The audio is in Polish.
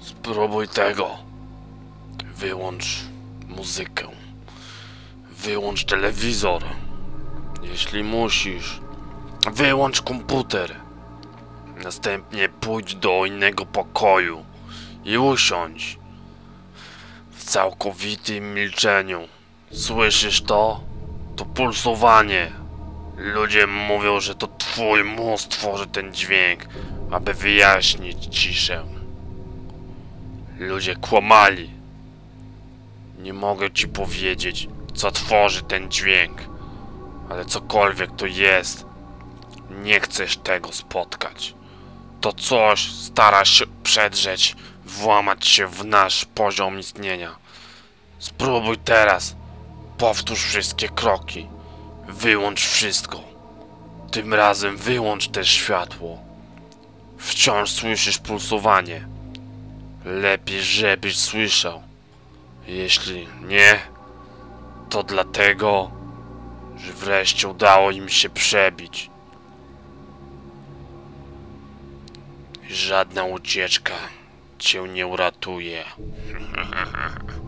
Spróbuj tego. Wyłącz muzykę. Wyłącz telewizor. Jeśli musisz, wyłącz komputer. Następnie pójdź do innego pokoju i usiądź w całkowitym milczeniu. Słyszysz to? To pulsowanie. Ludzie mówią, że to twój mózg tworzy ten dźwięk, aby wyjaśnić ciszę. Ludzie kłamali. Nie mogę ci powiedzieć, co tworzy ten dźwięk, ale cokolwiek to jest, nie chcesz tego spotkać. To coś stara się przedrzeć, włamać się w nasz poziom istnienia. Spróbuj teraz. Powtórz wszystkie kroki. Wyłącz wszystko. Tym razem wyłącz też światło. Wciąż słyszysz pulsowanie. Lepiej, żebyś słyszał. Jeśli nie, to dlatego, że wreszcie udało im się przebić. Żadna ucieczka cię nie uratuje.